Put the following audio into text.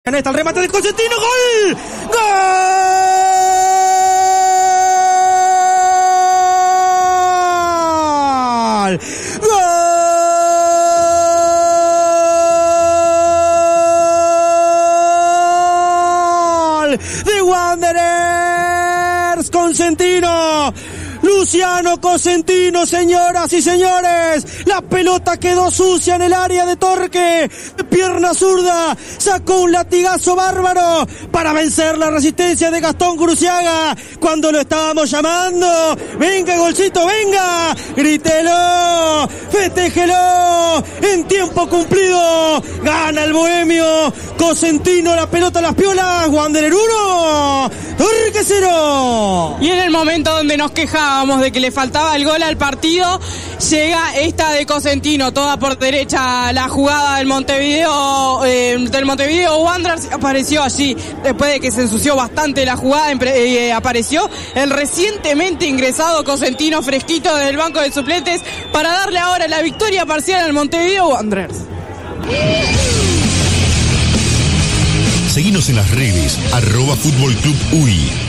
Está el remate del Cosentino. ¡Gol! ¡Gol! ¡Gol! De Wanderers, Cosentino. Luciano Cosentino, señoras y señores. La pelota quedó sucia en el área de Torque. De pierna zurda sacó un latigazo bárbaro para vencer la resistencia de Gastón Guruziaga. Cuando lo estábamos llamando, venga golcito, venga, grítelo, festéjelo. En tiempo cumplido gana el bohemio. Cosentino, la pelota a las piolas. Wanderer 1, Torque 0. Y en el momento donde nos quejábamos de que le faltaba el gol al partido, llega esta de Cosentino, toda por derecha la jugada del Montevideo Wanderers. Apareció allí, después de que se ensució bastante la jugada, apareció el recientemente ingresado Cosentino, fresquito del banco de suplentes, para darle ahora la victoria parcial al Montevideo Wanderers. Seguinos en las redes, @Fútbol Club UI.